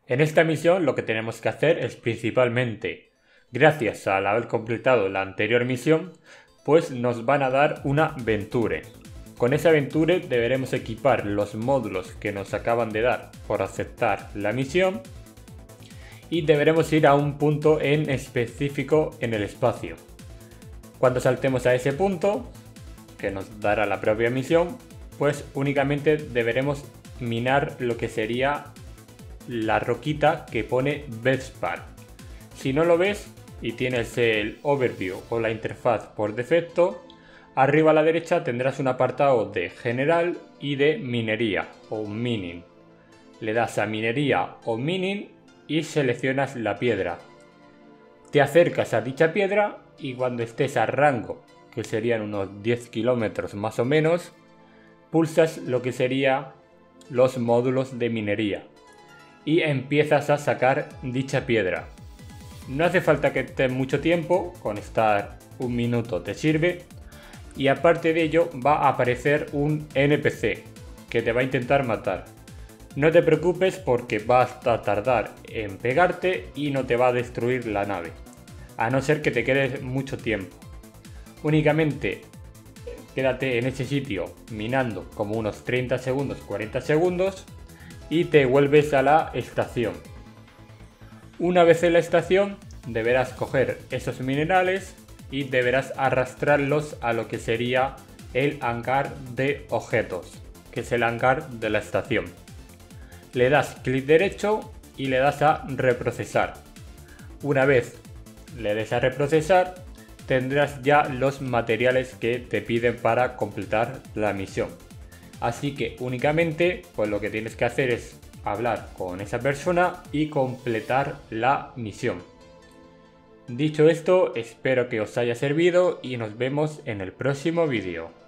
En esta misión lo que tenemos que hacer es principalmente, gracias al haber completado la anterior misión, pues nos van a dar una Venture. Con esa Venture deberemos equipar los módulos que nos acaban de dar por aceptar la misión y deberemos ir a un punto en específico en el espacio. Cuando saltemos a ese punto, que nos dará la propia misión, pues únicamente deberemos minar lo que sería la roquita que pone Bespar. Si no lo ves y tienes el overview o la interfaz por defecto, arriba a la derecha tendrás un apartado de general y de minería o mining. Le das a minería o mining y seleccionas la piedra. Te acercas a dicha piedra y cuando estés a rango, que serían unos 10 kilómetros más o menos, pulsas lo que serían los módulos de minería y empiezas a sacar dicha piedra. No hace falta que estés mucho tiempo, con estar un minuto te sirve, y aparte de ello va a aparecer un NPC que te va a intentar matar. No te preocupes porque vas a tardar en pegarte y no te va a destruir la nave, a no ser que te quedes mucho tiempo. Únicamente quédate en ese sitio minando como unos 30 segundos, 40 segundos y te vuelves a la estación. Una vez en la estación deberás coger esos minerales y deberás arrastrarlos a lo que sería el hangar de objetos, que es el hangar de la estación. Le das clic derecho y le das a reprocesar. Una vez le des a reprocesar, tendrás ya los materiales que te piden para completar la misión. Así que únicamente pues lo que tienes que hacer es hablar con esa persona y completar la misión. Dicho esto, espero que os haya servido y nos vemos en el próximo vídeo.